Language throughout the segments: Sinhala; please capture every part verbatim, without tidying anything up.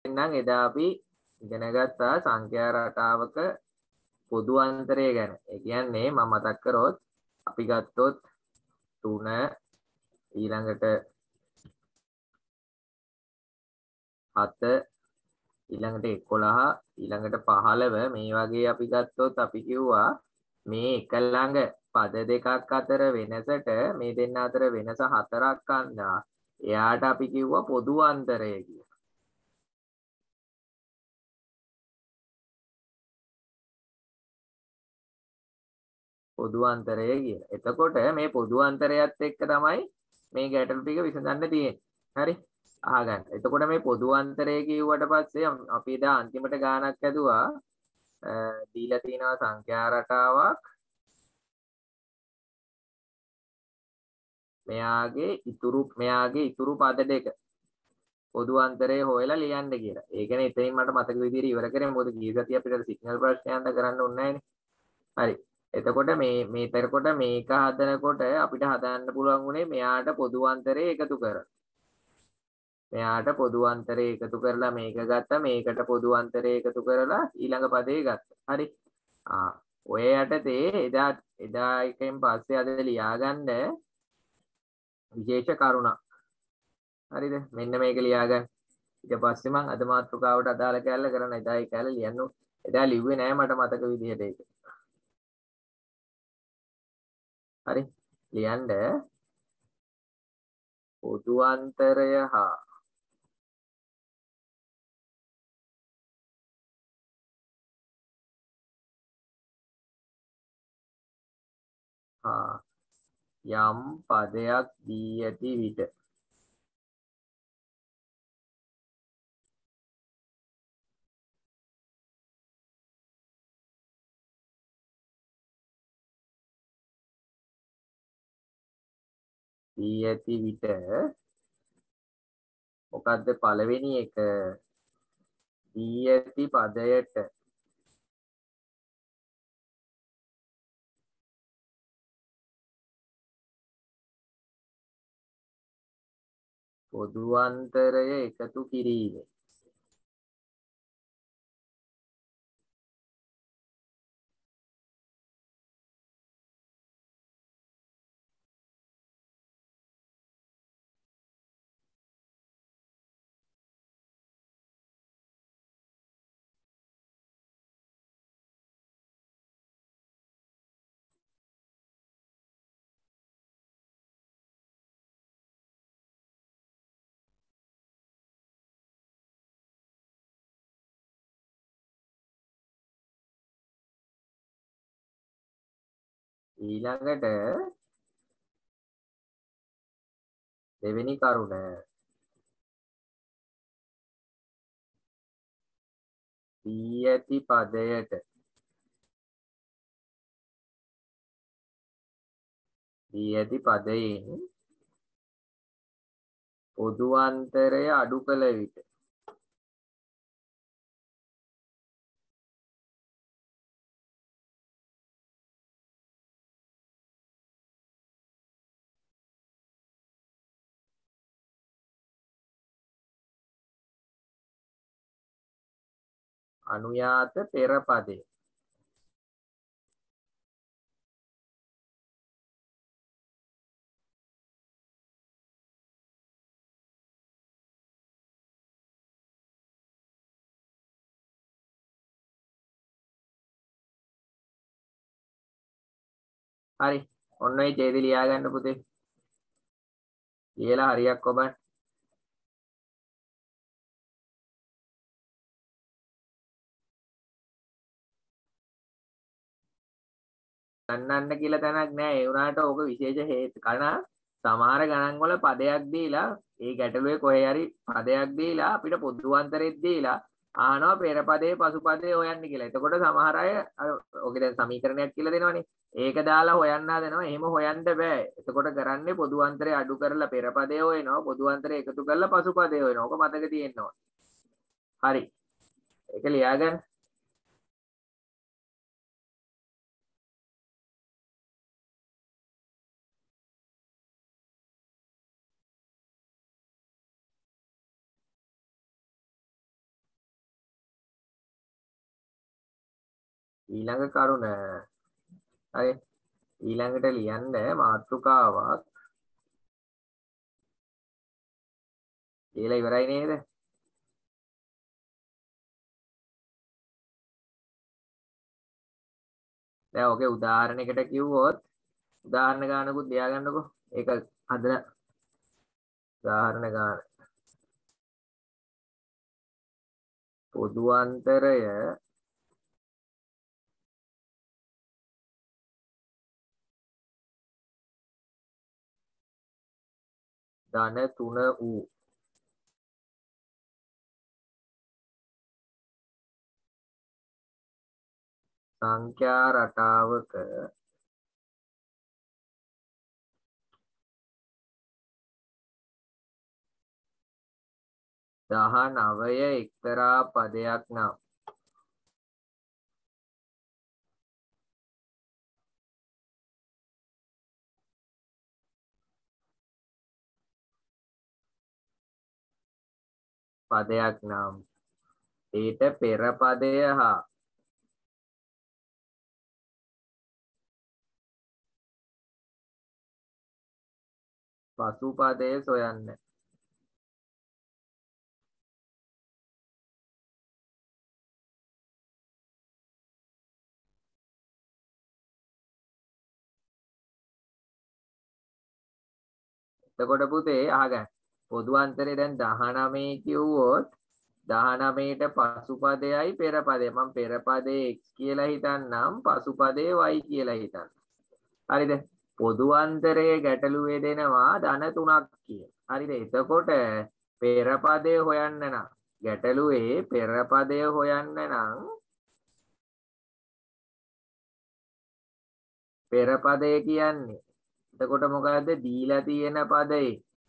නම් එදා අපි ඉගෙන ගත්තා සංඛ්‍යා රටාවක පොදු අන්තරය ගැන. ඒ කියන්නේ මම මතක් කරොත් අපි ගත්තොත් තුන ඊළඟට හත ඊළඟට එකොළහ ඊළඟට පහළව මේ වගේ අපි ගත්තොත් අපි කිව්වා මේ එක ළඟ පද දෙකක් අතර වෙනසට මේ දෙන්න අතර වෙනස හතරක් ගන්නවා. එයාට අපි කිව්වා පොදු අන්තරය කියලා. පොදු අන්තරය කියලා. එතකොට මේ පොදු අන්තරයත් එක්ක තමයි මේ ගැටලු ටික විසඳන්න තියෙන්නේ. හරි? අහගන්න. එතකොට මේ පොදු අන්තරය කිව්වට පස්සේ අපි දැන් අන්තිමට ගානක් ඇදුවා දීලා තියෙනවා සංඛ්‍යා රටාවක් මෙයාගේ ඉතුරු මෙයාගේ ඉතුරු පද දෙක පොදු අන්තරය හොයලා ලියන්න කියලා. ඒ කියන්නේ එතනින් මට මතක විදිහට ඉවර කරේ මොකද ගිය සතිය අපිට සිග්නල් ප්‍රශ්නයක් කරන්න ඕනේ නැහැනේ. හරි. එතකොට මේ මේතරකොට මේක හදනකොට අපිට හදන්න පුළුවන් උනේ මෙයාට පොදු අන්තරය එකතු කරලා. මෙයාට පොදු අන්තරය එකතු කරලා මේක ගත්තා මේකට පොදු අන්තරය එකතු කරලා ඊළඟ පදේ ගත්තා. හරි. ආ ඔය යටතේ එදා එදා එකෙන් පස්සේ අද ලියාගන්න විශේෂ කරුණක්. හරිද? මෙන්න මේක ලියාගන්න. ඊට පස්සේ මම අද මාතෘකාවට අදාළ කැලල කරන එදා ඒ කැලල ලියන්න. එදා ලිව්වේ නෑ මට මතක විදිහට ඒක. හරි. ලියන්න පොදු අන්තරය හා යම් පදයක් දී ඇති විට දී ඇති විට මොකද්ද පළවෙනි එක දී ඇති පදයට පොදු අන්තරය එකතු කිරීම. ඊළඟට දෙවෙනි කරුණ දී ඇති පදයට දී ඇති පදයෙන් පොදු අන්තරය අඩු කළ විට අනුයාත පෙර පදය හරි ඔන්න ඔය ඡේද ලියා ගන්න පුතේ ලියලා හරියක් ඔබ ගන්නන්න කියලා තැනක් නෑ ඒ වුණාට ඕක විශේෂ හේතු කන සමහර ගණන් වල පදයක් දීලා ඒ ගැටලුවේ කොහේ හරි පදයක් දීලා අපිට පොදු අන්තරෙත් දීලා ආනවා පෙර පදේ පසු පදේ හොයන්න කියලා. එතකොට සමහර අය ඔගේ දැන් සමීකරණයක් කියලා දෙනවනේ. ඒක දාලා හොයන්න හදනවා. එහෙම හොයන්න බෑ. එතකොට කරන්නේ පොදු අන්තරය අඩු කරලා පෙර පදේ හොයනවා. පොදු අන්තරය එකතු කරලා පසු පදේ හොයනවා. ඕක මතක තියෙන්න ඕන. හරි. ඒක ලියාගන්න. ඊළඟ කරුණ හරි ඊළඟට ලියන්න මාතෘකාවක් කියලා ඉවරයි නේද? දැන් ඔගේ උදාහරණයකට කිව්වොත් උදාහරණ ගානකුත් ලියාගන්නකෝ. ඒක හදලා උදාහරණ ගාන පොදු අන්තරය ධන තුන වූ සංඛ්‍යා රටාවක දහනවය එක්තරා පදයක් නම් පදයක් නම් ඊට පෙර පදය හා පසු පදය සොයන්න. එතකොට පුතේ අහගන්න. පොදු අන්තරේ දැන් දහනවය කිව්වොත් දහනවයට පසු පදයයි පෙර පදය. මම පෙර පදේ x කියලා හිතන්නම් පසු පදේ y කියලා හිතන්න. හරිද? පොදු අන්තරයේ ගැටලුවේ දෙනවා ධන තුනක් කියලා. හරිද? එතකොට පෙර පදය හොයන්න නම් ගැටලුවේ පෙර පදය හොයන්න නම් පෙර පදය කියන්නේ එතකොට මොකද්ද දීලා තියෙන පදේ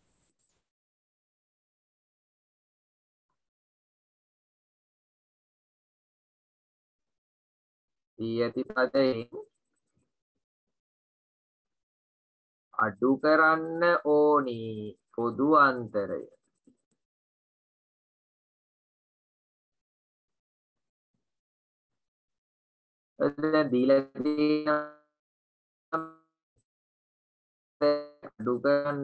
දී ඇති පදයෙන් අඩු කරන්න ඕනි පොදු අන්තරය. දැන් දීලා තියෙන අඩු කරන්න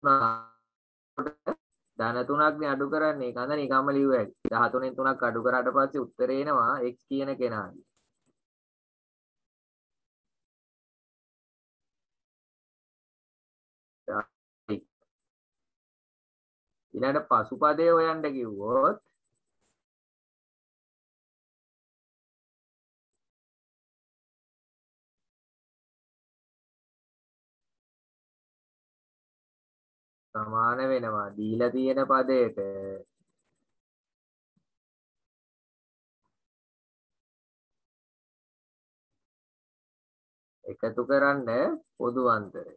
ධන තුනක් නේ අඩු කරන්නේ. ඒක අඳ නිකම්ම ලියුව හැකි. දහතුනෙන් තුනක් අඩු කරාට පස්සේ උත්තරේ එනවා x කියන කෙනාගේ. ඊළඟට පසුපදය හොයන්න කිව්වොත් සමාන වෙනවා දීලා තියෙන පදයට එකතු කරන්න පොදු අන්තරය.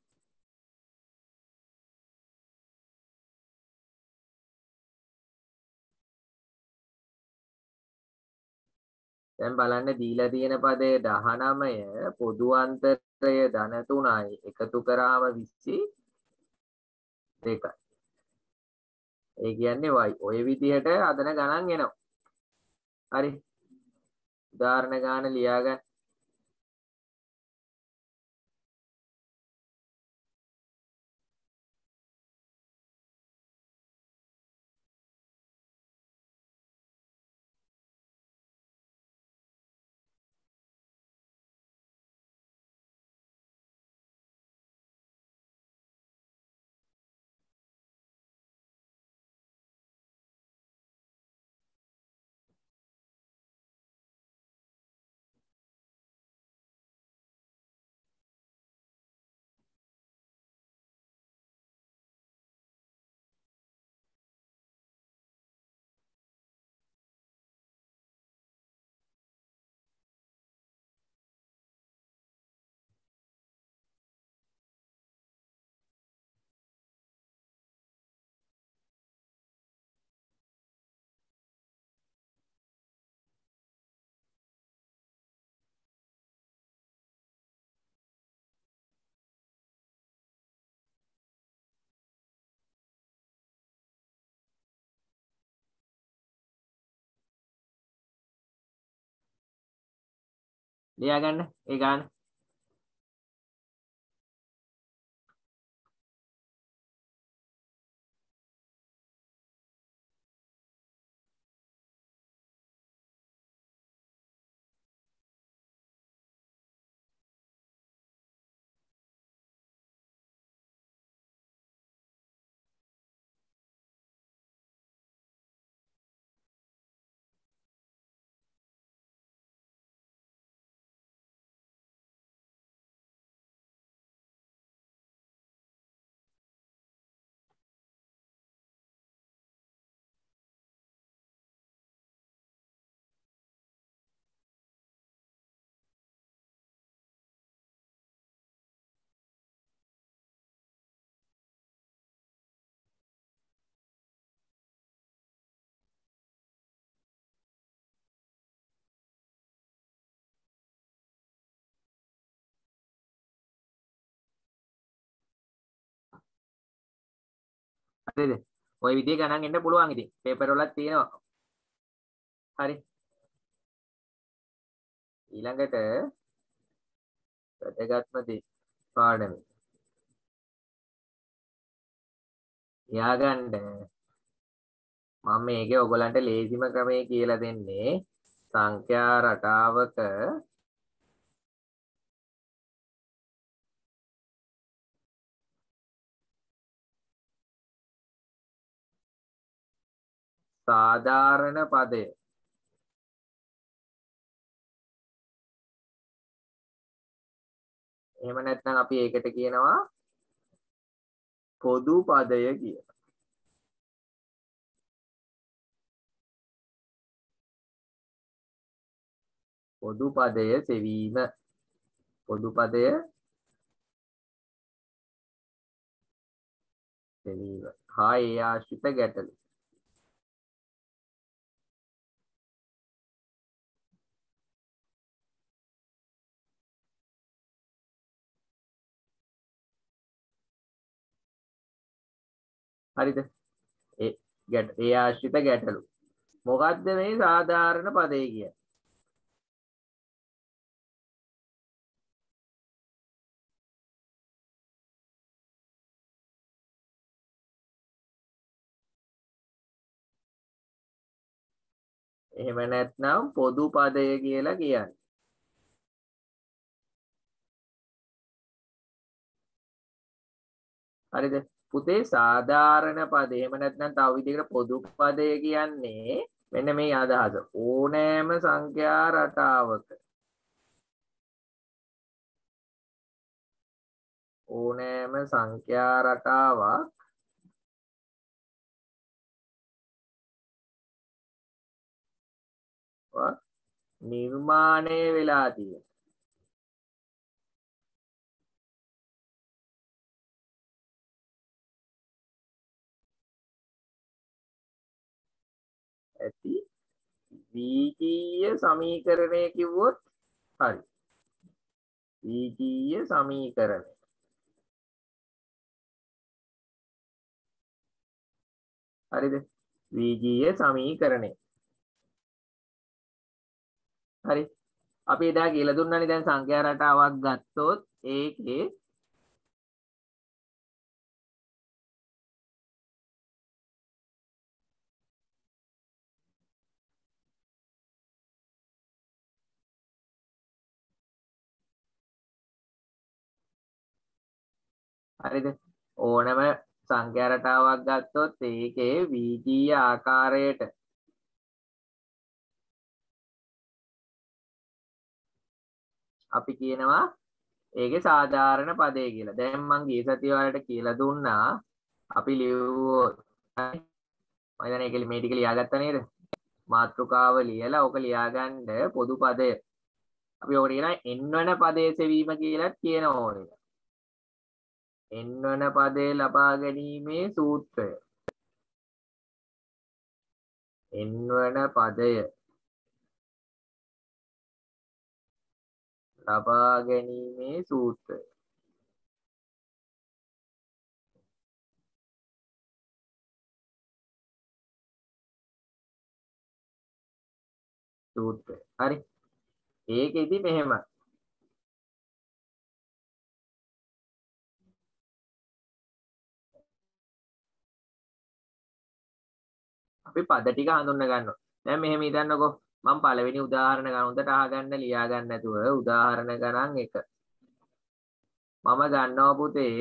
දැන් බලන්න දීලා තියෙන පදයේ දහනවය පොදු අන්තරය ධන තුනයි එකතු කරාම විසි දෙකයි. ඒ කියන්නේ y. ඔය විදිහට හදන ගණන් එනවා. හරි. උදාහරණ ගාන ලියාගන්න. ලියා ගන්න ඒ ගාන. හරිද? ওই විදිහේ ගණන් එන්න පුළුවන් ඉතින්. පේපර් වලත් තියෙනවා. හරි. ඊළඟට වැදගත්ම දේ පාඩමේ. ලියාගන්න මම මේකේ ඔයගලන්ට ලේසිම ක්‍රමය කියලා දෙන්නේ සංඛ්‍යා රටාවක සාධාරණ පදය. එහෙම නැත්නම් අපි ඒකට කියනවා පොදු පදය කියලා. පොදු පදය සෙවීම. පොදු පදය සෙවීම. හා ඒ ආශ්‍රිත ගැටලු. හරිද? ඒ ගැට ඒ ආශ්‍රිත ගැටලු. මොකද්ද මේ සාධාරණ පදේ කියන්නේ? එහෙම නැත්නම් පොදු පදය කියලා කියන්නේ. හරිද? පුතේ සාධාරණ පදය එහෙම නැත්නම් තව විදිහකට පොදු පදය කියන්නේ මෙන්න මේ අදහස. ඕනෑම සංඛ්‍යා රටාවක ඕනෑම සංඛ්‍යා රටාවක් නිර්මාණය වෙලා තියෙන ඇති බීජීය සමීකරණය කිව්වොත් හරි. බීජීය සමීකරණය. හරිද? බීජීය සමීකරණය. හරි. අපි එදා කියලා දුන්නානේ දැන් සංඛ්‍යා රටාවක් ගත්තොත් ඒකේ හරිද? ඕනම සංඛ්‍යා රටාවක් ගත්තොත් ඒකේ බීජීය ආකාරයට අපි කියනවා ඒකේ සාධාරණ පදය කියලා. දැන් මම ගිය සතිය වලට කියලා දුන්නා අපි ලියුවොත් මම දැන් ඒක මේ ටික ලියාගත්තා නේද? මාතෘකාව ලියලා ඕක ලියාගන්න පොදු පදය. අපි ඕකට කියනවා n වන පදයේ සෙවීම කියලා කියන ඕනේ. n වන පදේ ලබා ගැනීමේ සූත්‍රය. n වන පදය ලබා ගැනීමේ සූත්‍රය. සූත්‍රය. හරි. ඒකෙදි මෙහෙම අපි පද ටික හඳුන්න ගන්නවා. දැන් මෙහෙම හිතන්නකෝ මම පළවෙනි උදාහරණ ගන්න හොඳට අහගන්න ලියා ගන්න නැතුව උදාහරණ ගණන් එක. මම ගන්නවා පුතේ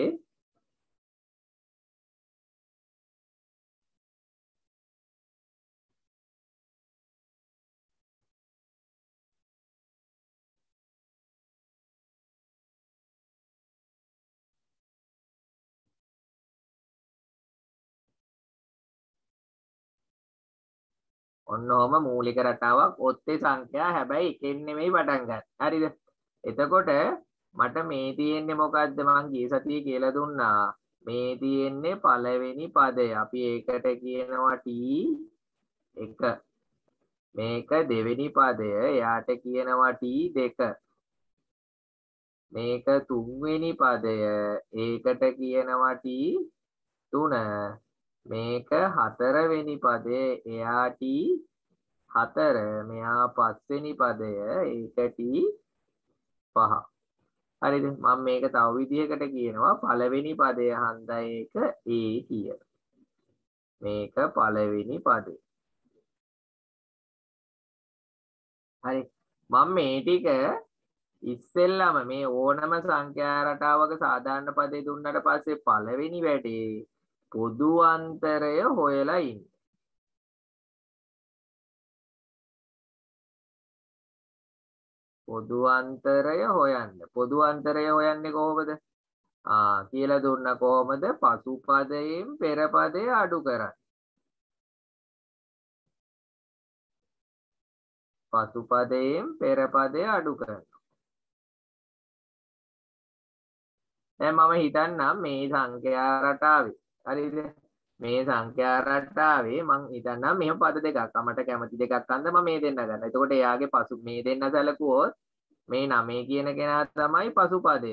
ඔන්න ඔහම මූලික රටාවක් ඔත්තේ සංඛ්‍යා හැබැයි එකෙන් නෙමෙයි පටන් ගන්න. හරිද? එතකොට මට මේ තියෙන්නේ මොකද්ද මං ගිය සතියේ කියලා දුන්නා. මේ තියෙන්නේ පළවෙනි පදය. අපි ඒකට කියනවා T එක. මේක දෙවෙනි පදය. එයාට කියනවා T දෙක. මේක තුන්වෙනි පදය. ඒකට කියනවා T තුන. මේක හතරවෙනි පදය. එයා T හතර. මෙයා පස්වෙනි පදය. ඒක T පහ. හරිද? මම මේක තව විදිහකට කියනවා පළවෙනි පදය හන්දා ඒක A කියලා. මේක පළවෙනි පදය. හරි. මම මේ ටික ඉස්සෙල්ලාම මේ ඕනම සංඛ්‍යා රටාවක සාධාරණ පදේ දුන්නට පස්සේ පළවෙනි වැඩේ පොදු අන්තරය හොයලා ඉන්න. පොදු අන්තරය හොයන්න. පොදු අන්තරය හොයන්නේ කොහොමද? ආ කියලා දුන්න කොහොමද? පසු පදයෙන් පෙර පදය අඩු කරන්නේ. පසු පදයෙන් පෙර පදය අඩු කරනවා. දැන් මම හිතන්නම් මේ සංඛ්‍යා රටාවේ. හරිද? මේ සංඛ්‍යා රටාවේ මම හිතන්නම් මෙහෙම පද දෙකක්. මට කැමති දෙකක් අන්ද මම මේ දෙන්න ගන්න. එතකොට එයාගේ පසු මේ දෙන්න සැලකුවොත් මේ නවය කියන කෙනා තමයි පසු පදය.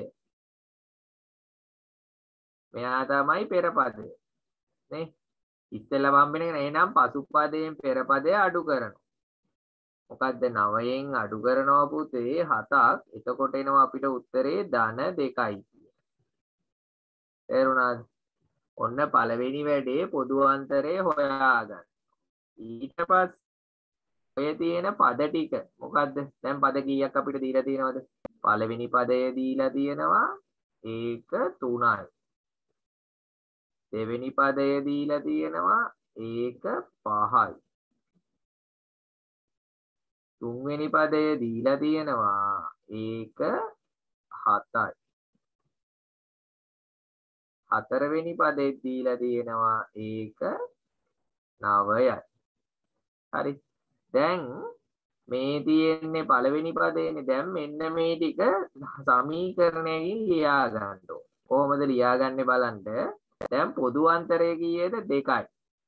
මෙයා තමයි පෙර පදය. නේ? ඉස්සෙල්ලා වම්බෙන එක එහෙනම් පසු පදයෙන් පෙර පදය අඩු කරනවා. මොකද්ද නවයෙන් අඩු කරනවා පුතේ හතක්. එතකොට එනවා අපිට උත්තරේ ධන දෙකයි. තේරුණාද? ඔන්න පළවෙනි වැඩේ පොදු අන්තරය හොයාගන්න. ඊට පස්සේ ඔය තියෙන පද ටික මොකද්ද? දැන් පද කීයක් අපිට දීලා තියෙනවද? පළවෙනි පදය දීලා තියෙනවා ඒක තුනයි. දෙවෙනි පදය දීලා තියෙනවා ඒක පහයි. තුන්වෙනි පදය දීලා තියෙනවා ඒක හතයි. හතරවෙනි පදේ දීලා තියෙනවා ඒක නවයයි. හරි. දැන් මේ තියෙන්නේ පළවෙනි පදේනේ. දැන් මෙන්න මේ ටික සමීකරණයකින් ලියා ගන්න ඕන. කොහොමද ලියාගන්නේ බලන්න. දැන් පොදු අන්තරය කීයද? දෙකයි.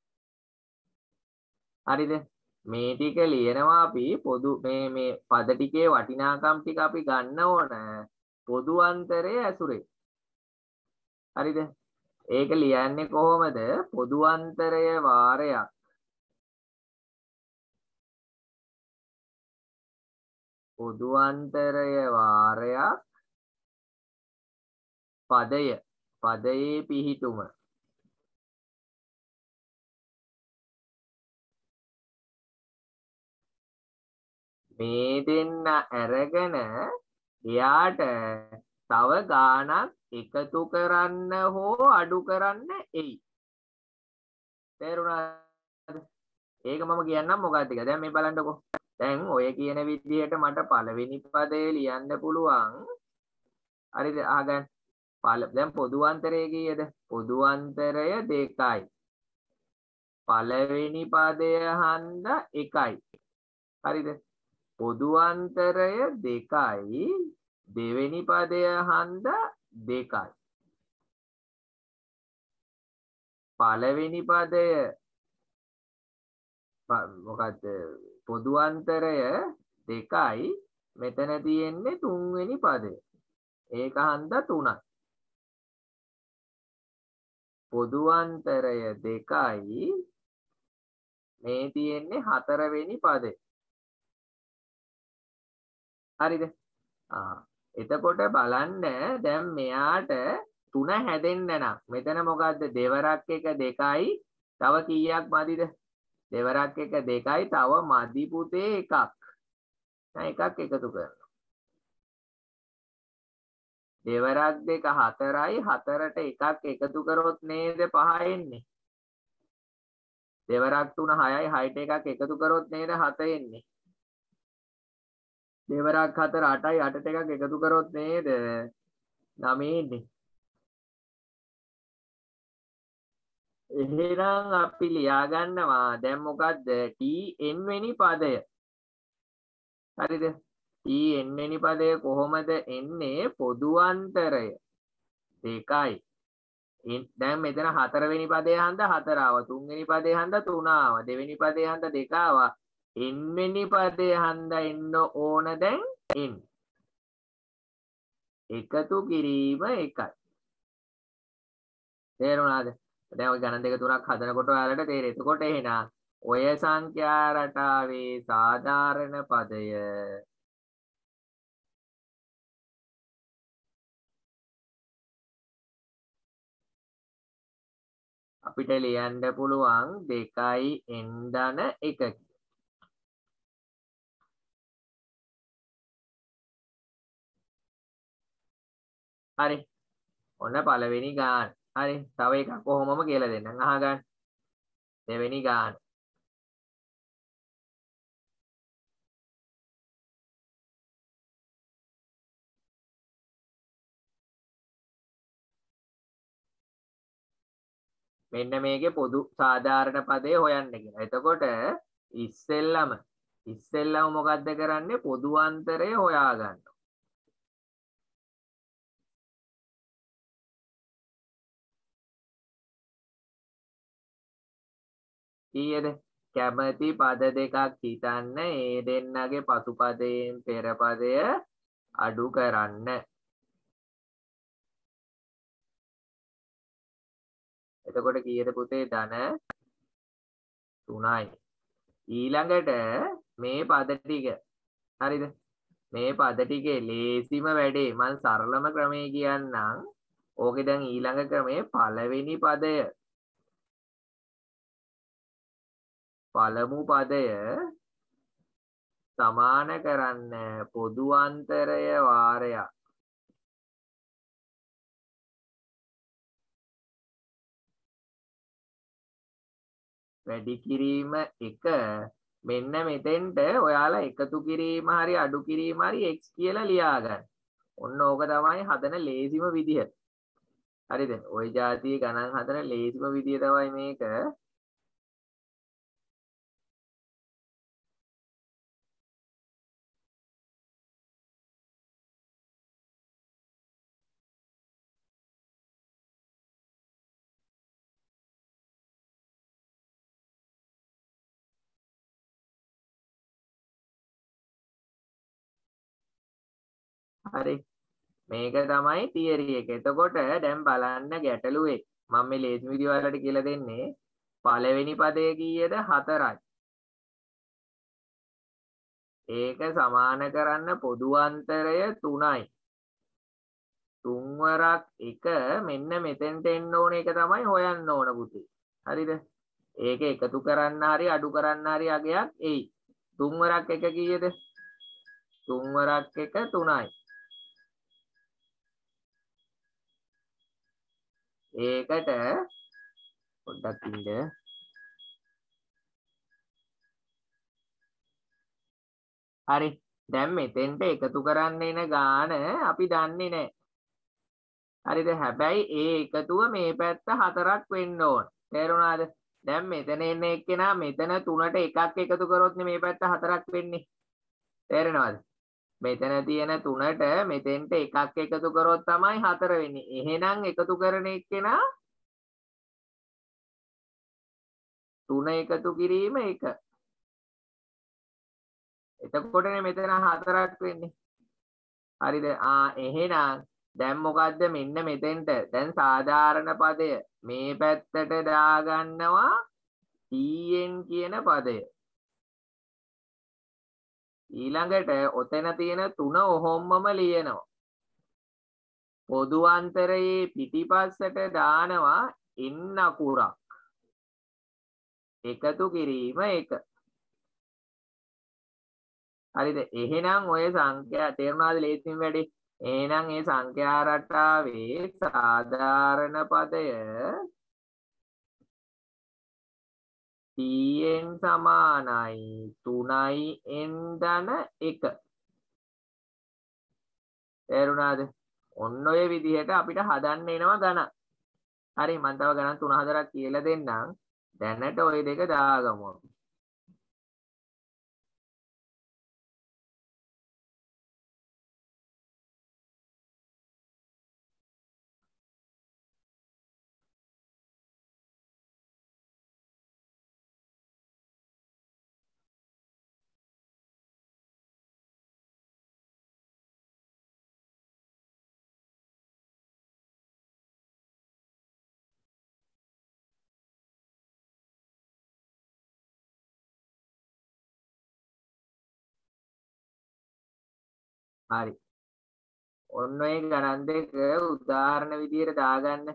හරිද? මේ ටික ලියනවා අපි පොදු මේ මේ පද ටිකේ වටිනාකම් ටික අපි ගන්න ඕන පොදු අන්තරයේ ඇසුරේ. හරිද? ඒක ලියන්නේ කොහොමද? පොදු අන්තරය වාරයක් පොදු අන්තරය වාරයක් පදය පදයේ පිහිටුම. මේ දෙන්න අරගෙන එයාට තව ගාණක් එකතු කරන්න හෝ අඩු කරන්න එයි. තේරුණාද? ඒක මම කියන්නම් මොකක්ද කියලා. දැන් මේ බලන්නකෝ. දැන් ඔය කියන විදිහට මට පළවෙනි පදේ ලියන්න පුළුවන්. හරිද? අහගන්න. දැන් පොදු අන්තරය කීයද? පොදු අන්තරය දෙකයි. පළවෙනි පදය හන්දා එකයි. හරිද? පොදු අන්තරය දෙකයි. දෙවෙනි පදය හන්දා දෙකයි. පළවෙනි පදය මොකද්ද? පොදු අන්තරය දෙකයි. මෙතන තියෙන්නේ තුන්වෙනි පදය. ඒක හන්දා තුනයි. පොදු අන්තරය දෙකයි. මේ තියෙන්නේ හතරවෙනි පදේ. හරිද? ආ එතකොට බලන්න දැන් මෙයාට තුන හැදෙන්න නම් මෙතන මොකද්ද දෙවරක් එක දෙකයි තව කීයක් මදිද? දෙවරක් එක දෙකයි තව මදි පුතේ එකක්. දැන් එකක් එකතු කරනවා. දෙවරක් දෙක හතරයි හතරට එකක් එකතු කරොත් නේද පහ එන්නේ. දෙවරක් තුන හයයි හයට එකක් එකතු කරොත් නේද හත එන්නේ. දෙවරක් හතර අටයි අටට එකක් එකතු කරොත් නේද නවය එන්නේ. එහෙනම් අපි ලියා ගන්නවා දැන් මොකද්ද tn වෙනි පදය. හරිද? tn වෙනි පදය කොහොමද එන්නේ? පොදු අන්තරය දෙකයි. දැන් මෙතන හතරවෙනි පදේ හන්ද හතර ආවා. තුන්වෙනි පදේ හන්ද තුන ආවා. දෙවෙනි පදේ හන්ද දෙක ආවා. n වෙනි පදේ හන්ද එන්න ඕන දැන් n. එකතු කිරීම එකයි. තේරුණාද? දැන් ඔය ගණන් දෙක තුනක් හදනකොට ඔයාලට තේරෙයි. එතකොට එහෙනම් ඔය සංඛ්‍යා රටාවේ සාධාරණ පදය අපිට ලියන්න පුළුවන් දෙකයි n ධන එකකි. හරි. ඔන්න පළවෙනි ගාන. හරි. තව එකක් කොහොමම කියලා දෙන්නම් අහගන්න. දෙවෙනි ගාන. මෙන්න මේකේ පොදු සාධාරණ පදේ හොයන්න කියලා. එතකොට ඉස්සෙල්ලම ඉස්සෙල්ලම මොකද්ද කරන්නේ? පොදු අන්තරය හොයා ගන්නවා. කීයද? කැමැති පද දෙකක් හිතන්න. ඒ දෙන්නගේ පසුපදයෙන් පෙර පදය අඩු කරන්න. එතකොට කීයද පුතේ? ධන තුනයි. ඊළඟට මේ පද ටික හරිද? මේ පද ටිකේ ලේසිම වැඩේ මම සරලම ක්‍රමයේ කියන්නම්. ඕකේ දැන් ඊළඟ ක්‍රමයේ පළවෙනි පදය පළමු පදය සමාන කරන්න පොදු අන්තරය වාරයක්. වැඩි කිරීම එක මෙන්න මෙතෙන්ට ඔයාලා එකතු කිරීම හරි අඩු කිරීම හරි x කියලා ලියා ගන්න. ඔන්න ඕක තමයි හදන ලේසිම විදිහ. හරිද? ওই જાතිය ගණන් හදන ලේසිම විදිය තමයි මේක. හරි. මේක තමයි තියරි එක. එතකොට දැන් බලන්න ගැටලුවේ. මම මේ ලේසි විදිය වලට කියලා දෙන්නේ. පළවෙනි පදයේ කීයද? හතරයි. ඒක සමාන කරන්න පොදු අන්තරය තුනයි. තුන්වරක් එක මෙන්න මෙතෙන්ට එන්න ඕන එක තමයි හොයන්න ඕන පුතේ. හරිද? ඒක එකතු කරන්න හරි අඩු කරන්න හරි අගයක් එයි. තුන්වරක් එක කීයද? තුන්වරක් එක තුනයි. ඒකට පොඩ්ඩක් ඉන්න. හරි. දැන් මෙතෙන්ට එකතු කරන්න එන ගාන අපි දන්නේ නැහැ. හරිද? හැබැයි ඒ එකතුව මේ පැත්ත හතරක් වෙන්න ඕන. තේරුණාද? දැන් මෙතන එන එක්කෙනා මෙතන තුනට එකක් එකතු කරොත් මේ පැත්ත හතරක් වෙන්නේ. තේරෙනවද? මෙතන තියෙන තුනට මෙතෙන්ට එකක් එකතු කරොත් තමයි හතර වෙන්නේ. එහෙනම් එකතු කරන එක්කෙනා තුන එකතු කිරීම එක. එතකොටනේ මෙතන හතරක් වෙන්නේ. හරිද? ආ එහෙනම් දැන් මොකද්ද මෙන්න මෙතෙන්ට දැන් සාධාරණ පදය මේ පැත්තට දාගන්නවා tn කියන පදය. ඊළඟට ඔතන තියෙන තුන ඔහොම්මම ලියනවා. පොදුවන්තරයේ පිටිපස්සට දානවා n අකුරක්. එකතු කිරීම එක. හරිද? එහෙනම් ඔය සංඛ්‍යා තේරුණාද ලේසියෙන් වැඩි? එහෙනම් මේ සංඛ්‍යා රටාවේ සාධාරණ පදය tn සමානයි තුනයි n ධන එක. තේරුණාද? ඔන්න ඔය විදිහට අපිට හදන්න එනවා ගණන්. හරි මම තව ගණන් තුන හතරක් කියලා දෙන්නම්. දැනට ওই දෙක දාගමු. හරි. ඔන්න ඔය ගණන් දෙක උදාහරණ විදියට දාගන්න.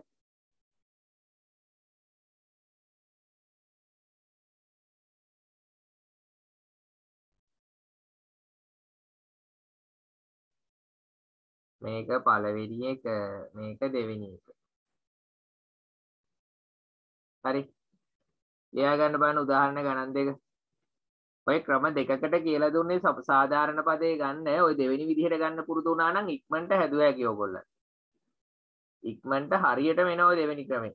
මේක පළවෙනි එක, මේක දෙවෙනි එක. හරි. ලියා ගන්න බලන්න උදාහරණ ගණන් දෙක. ඔය ක්‍රම දෙකකට කියලා දුන්නේ සාධාරණ පදේ ගන්න. ඔය දෙවෙනි විදිහට ගන්න පුරුදු වුණා නම් ඉක්මනට හැදුවා හැකි ඕගොල්ලන්. ඉක්මනට හරියටම එනවා දෙවෙනි ක්‍රමේ.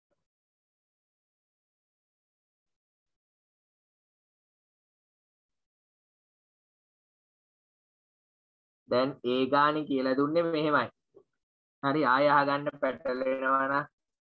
දැන් ඒ ගානේ කියලා දුන්නේ මෙහෙමයි. හරි ආය අහගන්න පැටලෙනවා නම්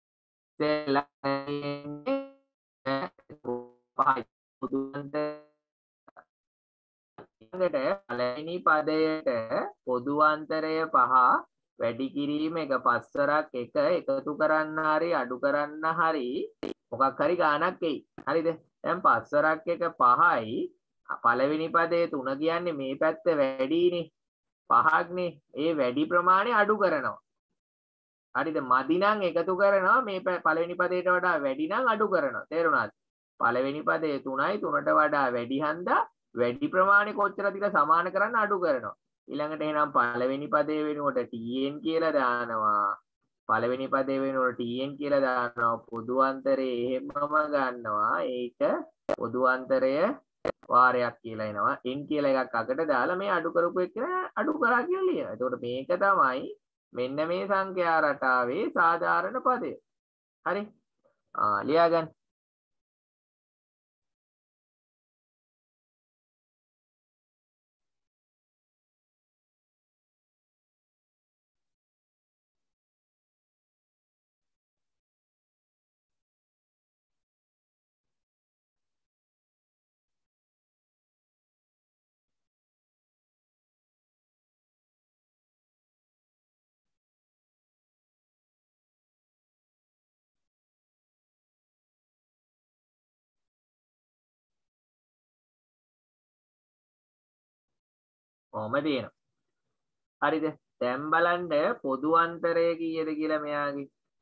පළවෙනි පදයට පොදුවන්තරය පහ වැඩි කිරීම එක පස්වරක් එක එකතු කරන්න හරි අඩු කරන්න හරි මොකක් හරි ගාණක් එයි. හරිද? දැන් පස්වරක් එක පහයි පළවෙනි පදයේ තුන කියන්නේ මේ පැත්ත වැඩිනේ. පහක්නේ. ඒ වැඩි ප්‍රමාණය අඩු කරනවා. හරිද? මදි නම් එකතු කරනවා මේ පළවෙනි පදයට වඩා වැඩි නම් අඩු කරනවා. තේරුණාද? පළවෙනි පදයේ තුනයි තුනට වඩා වැඩි හන්දා වැඩි ප්‍රමාණය කොච්චරද කියලා සමාන කරන්න අඩු කරනවා. ඊළඟට එහෙනම් පළවෙනි පදයේ වෙනුවට tn කියලා දානවා. පළවෙනි පදයේ වෙනුවට tn කියලා දානවා. පොදු අන්තරය එහෙමම ගන්නවා. ඒක පොදු අන්තරය වාරයක් කියලා එනවා. n කියලා එකක් අකට දාලා මේ අඩු කරපු එක අඩු කරා කියලා ලියනවා. එතකොට මේක තමයි මෙන්න මේ සංඛ්‍යා රටාවේ සාධාරණ පදය. හරි? ආ ලියා ගන්න. කොහොම දෙනවා. හරිද? දැන් බලන්න පොදු අන්තරය කීයද කියලා මෙයාගේ.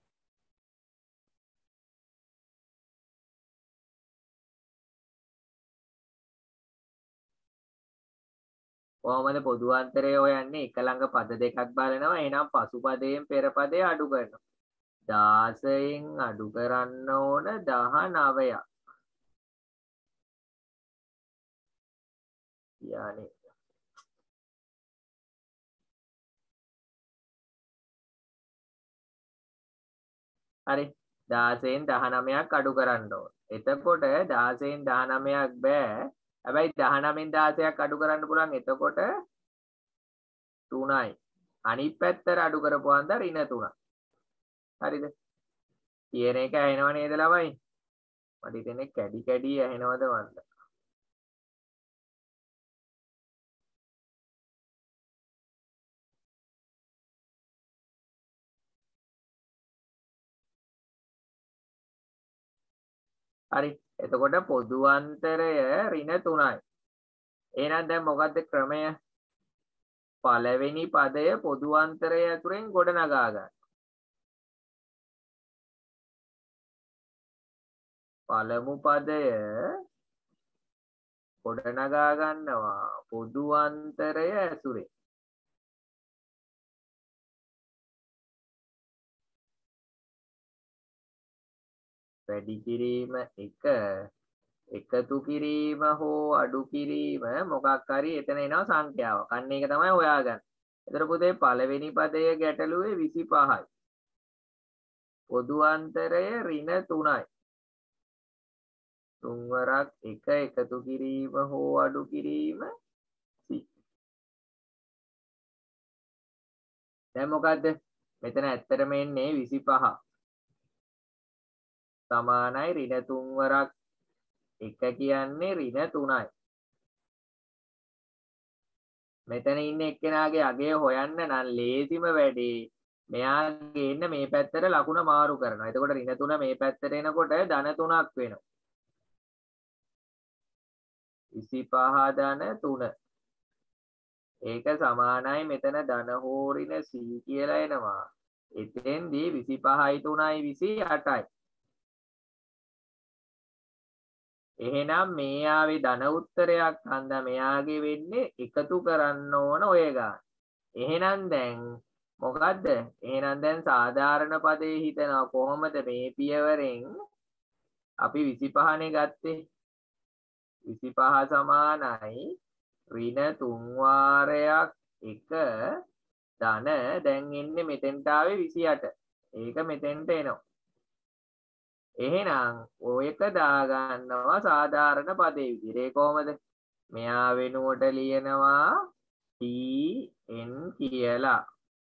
කොහොමද පොදු අන්තරය හොයන්නේ? එක ළඟ පද දෙකක් බලනවා. එහෙනම් පසු පදයෙන් පෙර පදය අඩු කරනවා. දහයෙන් අඩු කරන්න ඕන දහනවයක්. يعني හරි දහයෙන් දහනවයක් අඩු කරන්න ඕන. එතකොට දහයෙන් දහනවයක් බෑ. හැබැයි දහනවයෙන් දහයක් අඩු කරන්න පුළුවන්. එතකොට තුනයි. අනිත් පැත්තට අඩු කරපුවාම ද ඍණ තුනයි. හරිද? කියන එක ඇහෙනව නේද ළමයි? මට හිතෙන්නේ කැඩි කැඩි ඇහෙනවද වන්ද? හරි. එතකොට පොදු අන්තරය ඍණ තුනයි. එහෙනම් දැන් මොකද්ද ක්‍රමය? පළවෙනි පදය පොදු අන්තරය ඇතුලෙන් ගොඩනගා ගන්න. පළමු පදය ගොඩනගා ගන්නවා පොදු අන්තරය ඇතුලේ. වැඩි කිරීම එක එකතු කිරීම හෝ අඩු කිරීම මොකක් හරි එතන එනවා සංඛ්‍යාවක්. අන්න ඒක තමයි හොයාගන්න. එතන පුතේ පළවෙනි පදයේ ගැටලුවේ විසිපහයි. පොදු අන්තරය ඍණ තුනයි. තුන්වරක් එක එකතු කිරීම හෝ අඩු කිරීම c. දැන් මොකද්ද? මෙතන ඇත්තටම එන්නේ විසිපහ. සමානයි ඍණ තුන්වරක් එක කියන්නේ ඍණ තුනයි. මෙතන ඉන්න එක්කෙනාගේ අගය හොයන්න නම් ලේසිම වැඩේ මෙයාගේ ඉන්න මේ පැත්තට ලකුණ මාරු කරනවා. එතකොට ඍණ තුන මේ පැත්තට එනකොට ධන තුනක් වෙනවා. විසිපහ ධන තුන. ඒක සමානයි මෙතන ධන හෝ ඍණ c කියලා එනවා. එතෙන්දී විසිපහයි තුනයි විසිඅටයි. එහෙනම් මේ ආවේ ධන උත්තරයක් හන්දා මෙයාගේ වෙන්නේ එකතු කරන්න ඕන ඔය ගාන. එහෙනම් දැන් මොකද්ද? එහෙනම් දැන් සාධාරණ පදේ හිතනවා කොහොමද මේ පියවරෙන් අපි විසිපහනේ ගත්තේ. විසිපහ සමානයි ඍණ තුන් වාරයක් එක ධන දැන් එන්නේ මෙතෙන්ට ආවේ විසිඅට. ඒක මෙතෙන්ට එනවා. එහෙනම් ඔයක දාගන්නවා සාධාරණ පදේ විදිහට. ඒ කොහොමද? මෙයා වෙනුවට ලියනවා tn කියලා.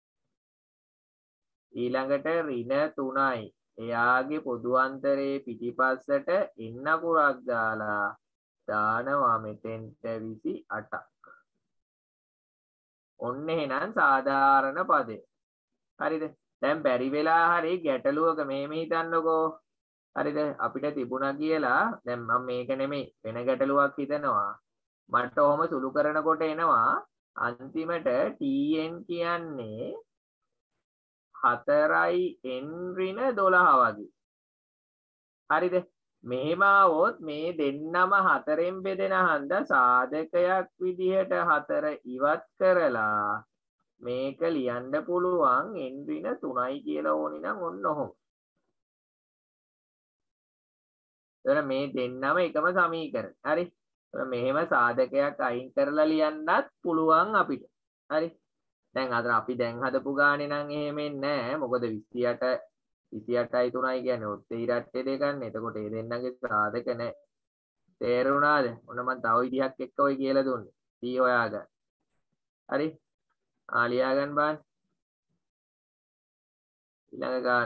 ඊළඟට ඍණ තුනයි. එයාගේ පොදු අන්තරයේ පිටිපස්සට එන්න අකුරක් දාලා දානවා මෙතෙන්ට විසිඅටක්. ඔන්න එහෙනම් සාධාරණ පදේ. හරිද? දැන් බැරි වෙලා හරි ගැටලුවක මෙහෙම හිතන්නකෝ. හරිද? අපිට තිබුණා කියලා දැන් මම මේක නෙමෙයි වෙන ගැටලුවක් හිතනවා. මට ඔහොම සුළු කරනකොට එනවා අන්තිමට tn කියන්නේ හතරයි n ඍණ දොළහ වගේ. හරිද? මෙහෙම આવොත් මේ දෙන්නම හතරෙන් බෙදෙන හන්දා සාධකයක් විදිහට හතර ඉවත් කරලා මේක ලියන්න පුළුවන් n ඍණ තුනයි කියලා ඕනි නම් ඔන්න ඔහොම. එතන මේ දෙන්නම එකම සමීකරණ. හරි. මෙහෙම සාධකයක් අයින් කරලා ලියන්නත් පුළුවන් අපිට. හරි. දැන් අද අපි දැන් හදපු ගානේ නම් එහෙම එන්නේ නැහැ. මොකද විසිඅට විසිඅටයි තුනයි කියන්නේ ඔත්තේ ඉරට්ටේ දෙකන්නේ. එතකොට මේ දෙන්නගේ සාධක නැහැ. තේරුණාද? ඔන්න මම තව විදිහක් එක්ක ඔය කියලා දුන්නේ. C හොයාගන්න. හරි. ආ ලියා ගන්න බෑ. ඊළඟ ගාන.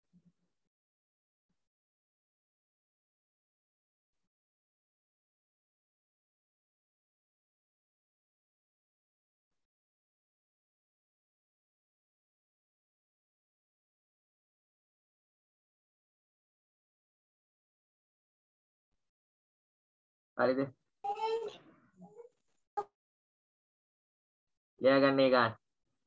හරිද? ලියා ගන්න ඒ ගන්න.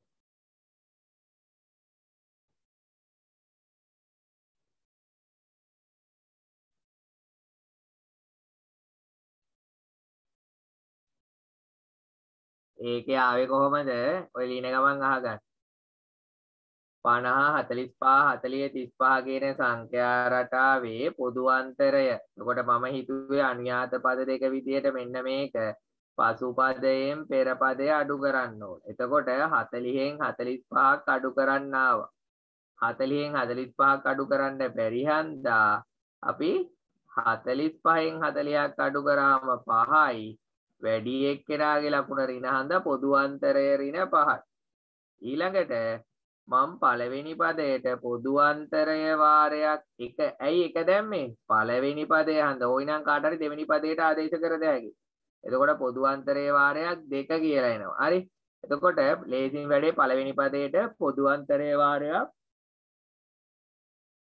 ඒකේ ආවේ කොහොමද? ඔය ලියන ගමන් අහගන්න. පනහ හතළිස් පහ හතළිය තිස් පහ කියන සංඛ්‍යා රටාවේ පොදු අන්තරය. එතකොට මම හිතුවේ අනුයාත පද දෙක විදියට මෙන්න මේක පසු පදයෙන් පෙර පදය අඩු කරන්න ඕන. එතකොට හතළිහෙන් හතළිස් පහක් අඩු කරන්න ආවා. හතළිහෙන් හතළිස් පහක් අඩු කරන්න බැරි හන්දා අපි හතළිස් පහෙන් හතළිහක් අඩු කරාම පහයි. වැඩි එක්කෙනාගේ ලකුණ ඍණ හන්දා පොදු අන්තරය ඍණ පහයි. ඊළඟට මම පළවෙනි පදයට පොදු අන්තරය වාරයක් එක. ඇයි එක දැම්මේ? පළවෙනි පදය හන්දා. ඕයි නම් කාට හරි දෙවෙනි පදයට ආදේශ කර දෙයි. එතකොට පොදු අන්තරයේ වාරයක් දෙක කියලා එනවා. හරි. එතකොට ලේසින් වැඩේ පළවෙනි පදයට පොදු අන්තරයේ වාරයක්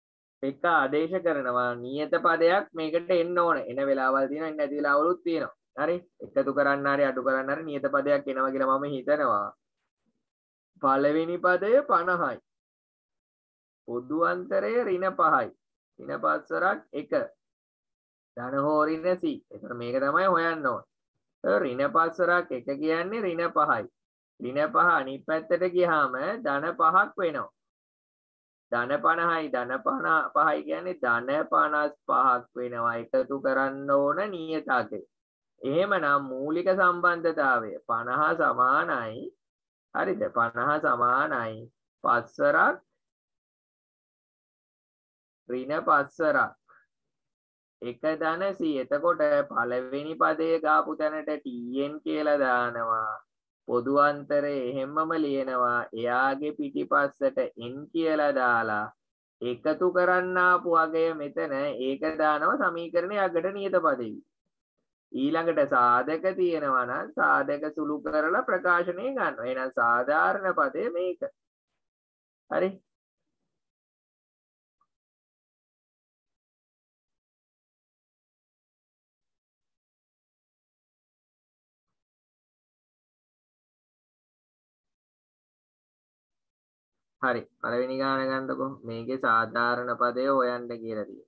එක ආදේශ කරනවා. නියත පදයක් මේකට එන්න ඕන. එන වෙලාවල් තියෙනවා, එන්න නැති වෙලාවලුත් තියෙනවා. හරි එකතු කරන්න හරි අඩු කරන්න හරි නියත පදයක් එනවා කියලා මම හිතනවා. පළවෙනි පදය පනහයි. පොදු අන්තරය ඍණ පහයි. ඍණ පස්වරක් එක. ධන හෝ ඍණ c. එතන මේක තමයි හොයන්න ඕන. ඍණ පස්වරක් එක කියන්නේ ඍණ පහයි. ඍණ පහ අනිත් පැත්තට ගියාම ධන පහක් වෙනවා. ධන පනහයි ධන පහයි කියන්නේ ධන පනස් පහක් වෙනවා. එකතු කරන්න ඕන නියතකේ. එහෙමනම් මූලික සම්බන්ධතාවය පනහ සමානයි. හරිද? පනහ සමානයි පස්වරක් ඍණ පස්වරක් එක ධන c. එතකොට පළවෙනි පදයේ ගාපු තැනට tn කියලා දානවා. පොදු අන්තරය එහෙම්මම ලියනවා. එයාගේ පිටිපස්සට n කියලා දාලා එකතු කරන්න ආපු අගය මෙතන ඒක දානවා සමීකරණයේ අගට නියත පදෙවි. ඊළඟට සාධක තියෙනවා නම් සාධක සුළු කරලා ප්‍රකාශනය ගන්නවා. එහෙනම් සාධාරණ පදය මේක. හරි. හරි පළවෙනි ගාන ගන්නකො. මේකේ සාධාරණ පදය හොයන්න කියලා තියෙනවා.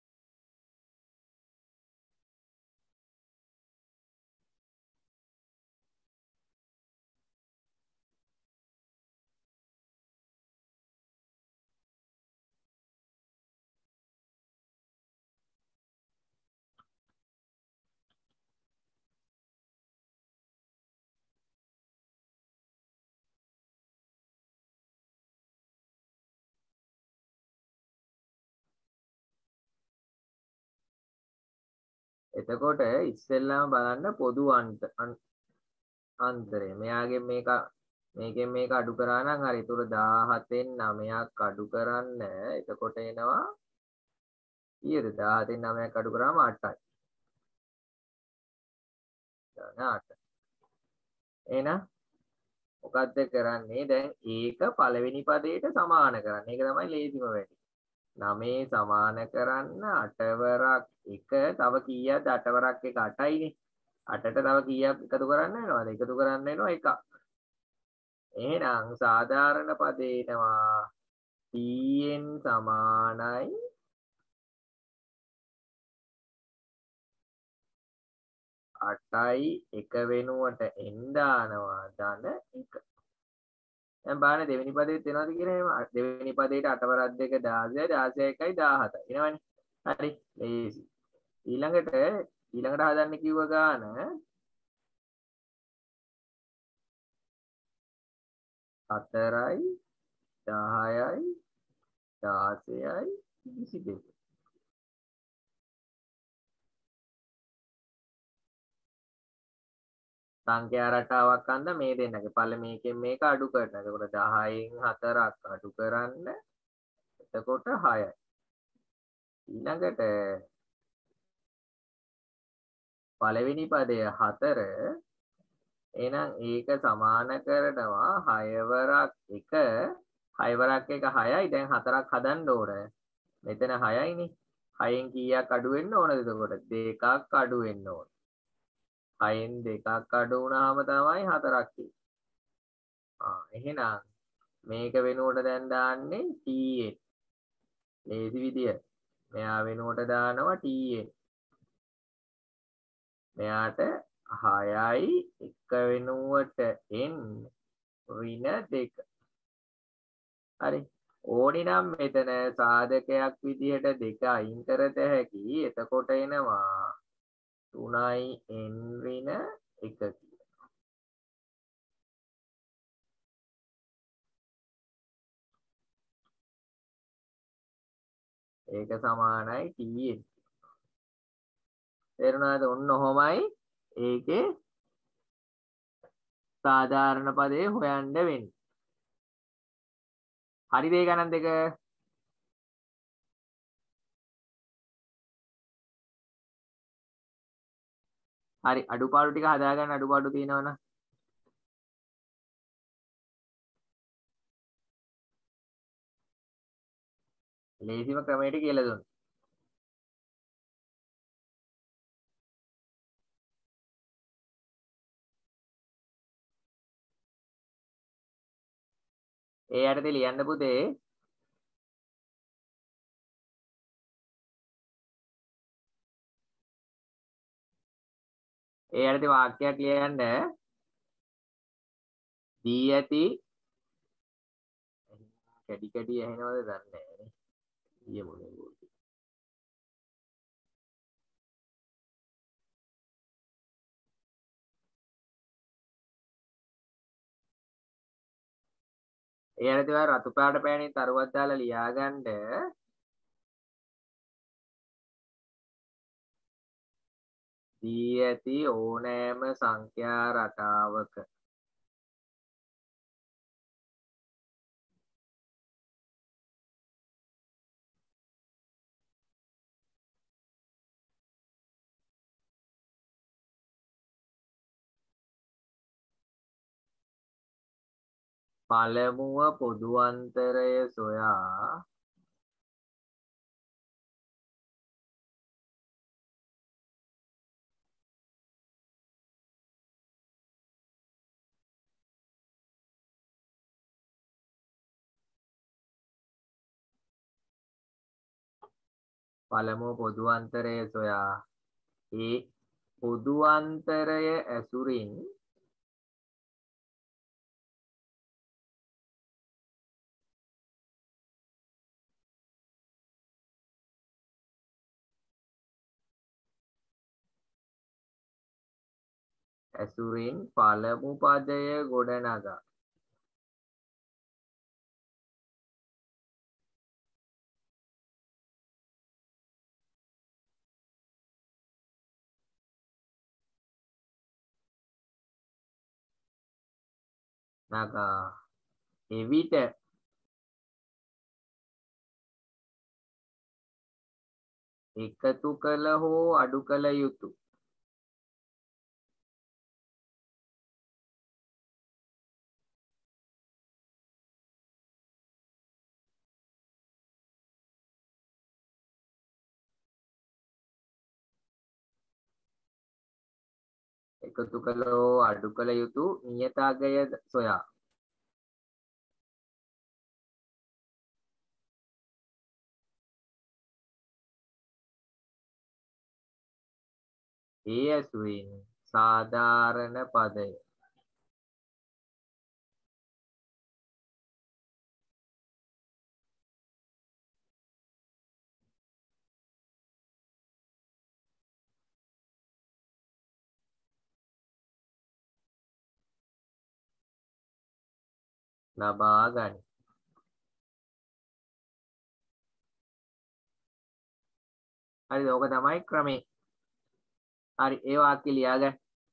එතකොට ඉස්සෙල්ලාම බලන්න පොදු අන්තරය. මෙයාගෙන් මේක මේකෙන් මේක අඩු කරා නම් හරි. ඒතර දහසෙන් නවයක් අඩු කරන්න. එතකොට එනවා කීයද? දහසෙන් නවයක් අඩු කරාම අටයි. දැන් අට. එහෙනම් මොකද්ද කරන්නේ? දැන් ඒක පළවෙනි පදයට සමාන කරන්න. ඒක තමයි ලේසිම වැඩේ. නවය සමාන කරන්න අටවරක් එක තව කීයක්ද? අටවරක් එක අටයිනේ. අටට තව කීයක් එකතු කරන්න වෙනවද? එකතු කරන්න වෙනවා එකක්. එහෙනම් සාධාරණ පදේ එනවා tn සමානයි අටයි එක වෙනුවට n දානවා ධන එක. දැන් බලන්න දෙවෙනි පදෙත් එනවද කියලා එහෙම. දෙවෙනි පදේට අටවරක් දෙක දහසයි දහසයි එකයි දහසයි එනවනේ. හරි ලේසි. ඊළඟට ඊළඟට හදන්න කිව්ව ගාන හතරයි දහයයි දාසයයි විසි දෙක. සංඛ්‍යා රටාවක් අන්න මේ දෙන්නගේ පළ මේකෙන් මේක අඩු කරන. එතකොට දහයෙන් හතරක් අඩු කරන්න. එතකොට හයයි. ඊළඟට පළවෙනි පදය හතර. එහෙනම් ඒක සමාන කරනවා හයවරක් එක. හයවරක් එක හයයි. දැන් හතරක් හදන්න ඕන. මෙතන හයයිනේ. හයෙන් කීයක් අඩු වෙන්න ඕනද? එතකොට දෙකක් අඩු වෙන්න ඕන. හයෙන් දෙකක් අඩු වුණාම තමයි හතරක් තියෙන්නේ. ආ එහෙනම් මේක වෙනුවට දැන් දාන්නේ tn. ලේසි විදිය. මෙයා වෙනුවට දානවා tn. මෙයාට හයයි එක වෙනුවට n ඍණ දෙක. හරි. ඕනි නම් මෙතන සාධකයක් විදිහට දෙක අයින් කරත හැකි. එතකොට එනවා තුනයි n ඍණ එක කියලා. ඒක සමානයි tn. තේරුණාද? ඔන්න ඔහොමයි ඒකේ සාධාරණ පදේ හොයන්න වෙන්නේ. හරිද ඒ ගණන් දෙක? හරි අඩුපාඩු ටික හදාගන්න. අඩුපාඩු තියෙනවනම් ලේසිම ක්‍රමයට කියලා දුන්නා. ඒ යටතේ ලියන්න පුතේ ඒ යටතේ වාක්‍යයක් ලියන්න දී ඇති කැඩි කැඩි ඇහෙනවද දන්නේ නැහැ නේ. ඊයේ මොනේ බෝලේ. ඒ යටතේ ඔයා රතු පාට පෑනේ තරුවක් දාලා ලියාගන්න දී ඇති ඕනෑම සංඛ්‍යා රටාවක පළමුව පොදු අන්තරය සොයා පළමුව පොදු අන්තරය සොයා ඒ පොදු අන්තරය ඇසුරින් ඇසුරින් පළමු පදය ගොඩනගා නගා එවිට එකතු කළ හෝ අඩු කළ යුතු එකතු කළ හෝ අඩු කළ යුතු නියත අගය සොයා ඒ ඇසුරින් සාධාරණ පදය ලබා ගනී. හරිද? ඕක තමයි ක්‍රමේ. හරි ඒ වාක්‍ය ලියාගන්න.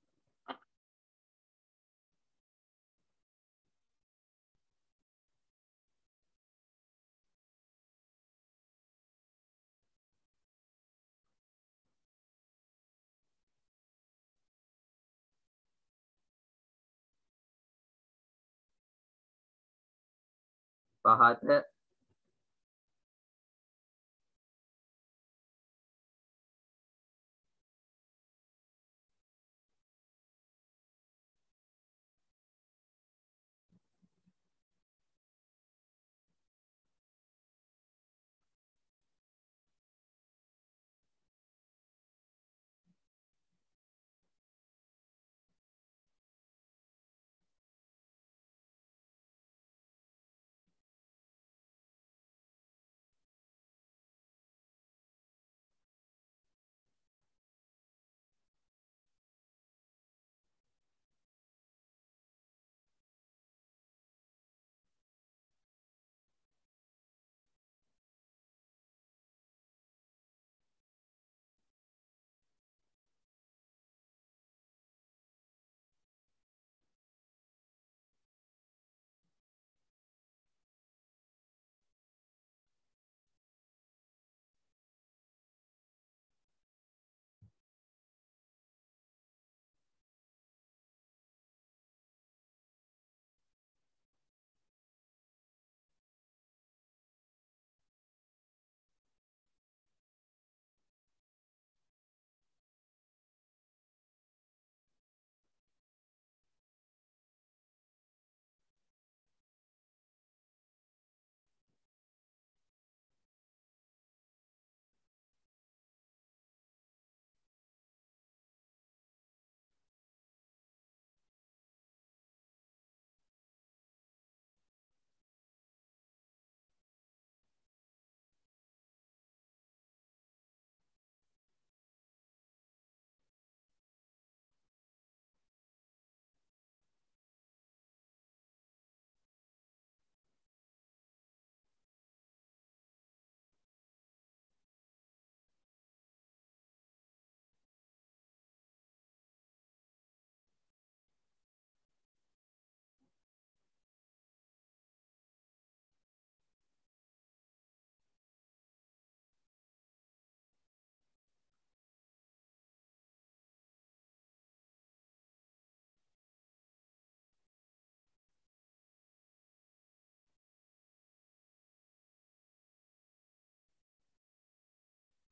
පහත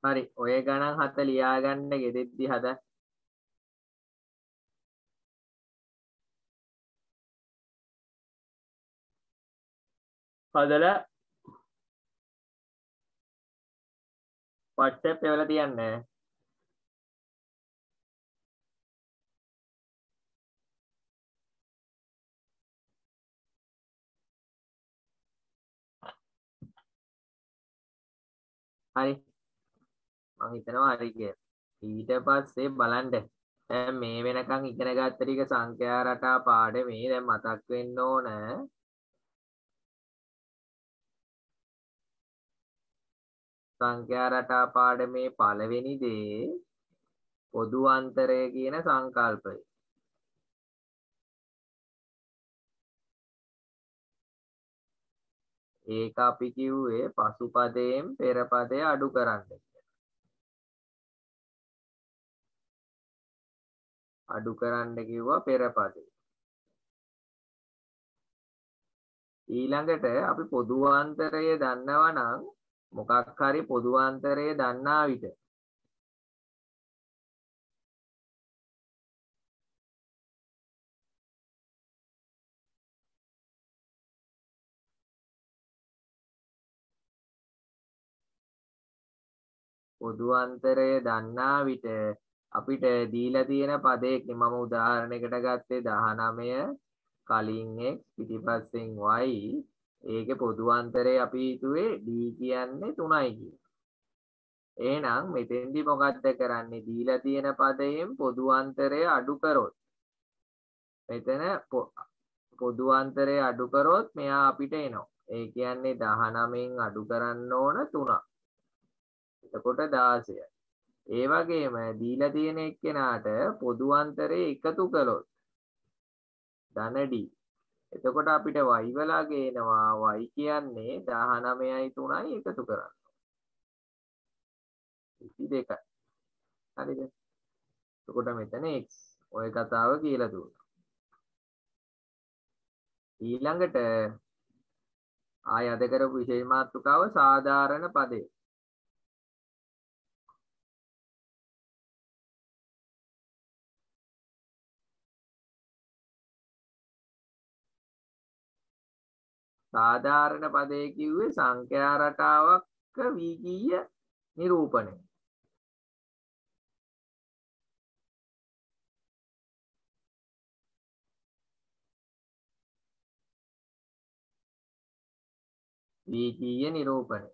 හරි ඔය ගණන් හත ලියා ගන්න ගෙදෙද්දි හද හදලා WhatsApp එකවල තියන්න හරි මං හිතනවා හරි කියලා ඊට පස්සේ බලන්න දැන් මේ වෙනකන් ඉගෙන ගත්ත ටික සංඛ්‍යා රටා පාඩමේ දැන් මතක් වෙන්න ඕන සංඛ්‍යා රටා පාඩමේ පළවෙනි දේ පොදු අන්තරය කියන සංකල්පය ඒක අපි කිව්වේ පසුපදයෙන් පෙරපදය අඩු කරන්න අඩු කරන්න කිව්වා පෙරපදේ ඊළඟට අපි පොදුවාන්තරය දන්නවා නම් මොකක් හරි පොදුවාන්තරය දන්නා විට පොදුවාන්තරය දන්නා විට අපිට දීලා තියෙන පදයක මම උදාහරණයකට ගත්තේ දහනවය කලින් x පිටිපස්සෙන් y ඒකේ පොදුවාන්තරය අපි හිතුවේ d කියන්නේ තුනයි කියලා. එහෙනම් මෙතෙන්දි මොකක්ද කරන්නේ දීලා තියෙන පදයෙන් පොදුවාන්තරය අඩු කරොත් මෙතන පොදුවාන්තරය අඩු කරොත් මෙයා අපිට එනවා. ඒ කියන්නේ දහනවයෙන් අඩු කරන්න ඕන තුනක්. එතකොට දාසයයි. ඒ වගේම දීලා තියෙන එක්කෙනාට පොදුවාන්තරය එකතු කළොත් ධන d. එතකොට අපිට y වලා ගේනවා y කියන්නේ දහනවයයි තුනයි එකතු කරන්න. ඉතින් දෙකයි. හරිද? එතකොට මෙතන x ඔය කතාව කියලා දුන්නා. ඊළඟට ආය අද කරපු විශේෂ මාතෘකාව සාධාරණ පදේ. සාධාරණ පදේ කිව්වේ සංඛ්‍යා රටාවක වීගීය නිරූපණය. වීගීය නිරූපණය.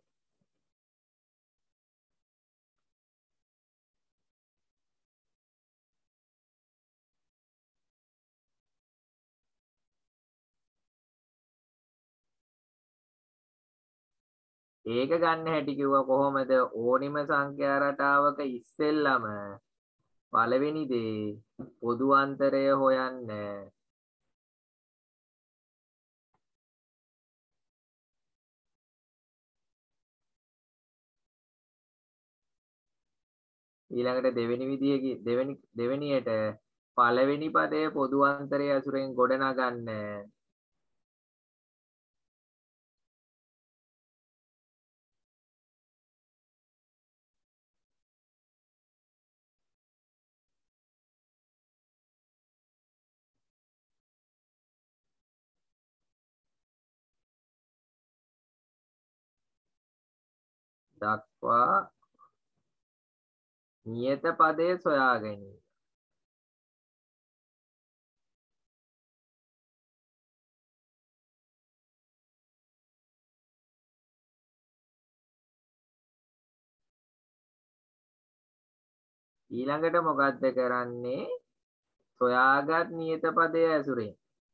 ඒක ගන්න හැටි කිව්වා කොහොමද ඕනිම සංඛ්‍යා රටාවක ඉස්සෙල්ලම පළවෙනි දේ පොදුාන්තරය හොයන්න ඊළඟට දෙවෙනි විදිය දෙවෙනි දෙවෙනියට පළවෙනි පදය පොදුාන්තරය ඇසුරෙන් ගොඩනගන්න දක්වා නියත පදය සොයා ගැනීම. ඊළඟට මොකද්ද කරන්නේ සොයාගත් නියත පදය ඇසුරෙන්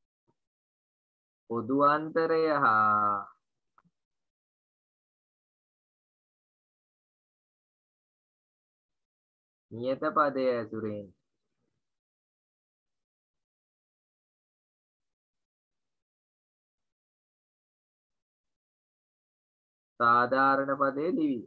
පොදුාන්තරය හා නියත පදය ඇසුරෙන් සාධාරණ පදය දිවි.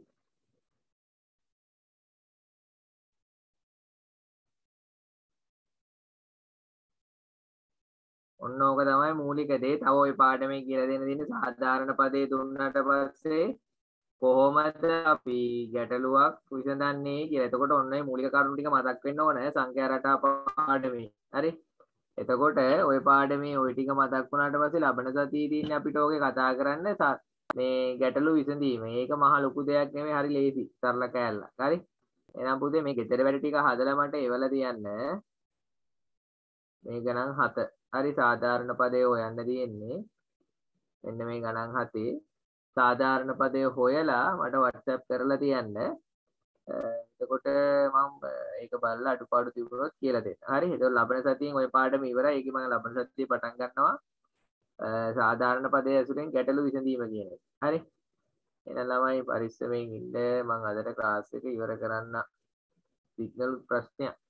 ඔන්න ඕක තමයි මූලික දේ. තව ওই පාඩමේ කියලා දෙන්න තියෙන සාධාරණ පදේ දුන්නාට පස්සේ කොහොමද අපි ගැටලුවක් විසඳන්නේ කියලා. එතකොට ඔන්න ඔය මූලික කරුණු ටික මතක් වෙන්න ඕනේ සංඛ්‍යා රටා පාඩමේ. හරි. එතකොට ওই පාඩමේ ওই ටික මතක් වුණාට පස්සේ ලබන සතියේ තියෙන්නේ අපිට ඕකේ කතා කරන්න මේ ගැටලු විසඳීම. ඒක මහ ලොකු දෙයක් නෙමෙයි, හරි ලේසි. සරල කෑල්ලක්. හරි. එහෙනම් පුතේ මේ ගෙදර වැඩ ටික හදලා මට එවලා තියන්න. මේ ගණන් හත. හරි සාධාරණ පදේ හොයන්න තියෙන්නේ. මෙන්න මේ ගණන් හතේ සාධාරණ පදේ හොයලා මට WhatsApp කරලා තියන්න. එතකොට මම ඒක බලලා අඩුපාඩු තිබුණොත් කියලා දෙන්න. හරි. ඒක ලබන සතියෙන් ওই පාඩම ඉවරයි. ඒක මම ලබන සතියේ පටන් ගන්නවා. සාධාරණ පදයේ ඇසුරෙන් ගැටලු විසඳීම කියන එක. හරි. එහෙනම් ළමයි පරිස්සමෙන් ඉන්න. මම අදට ක්ලාස් එක ඉවර කරන්න. සිග්නල් ප්‍රශ්නයක්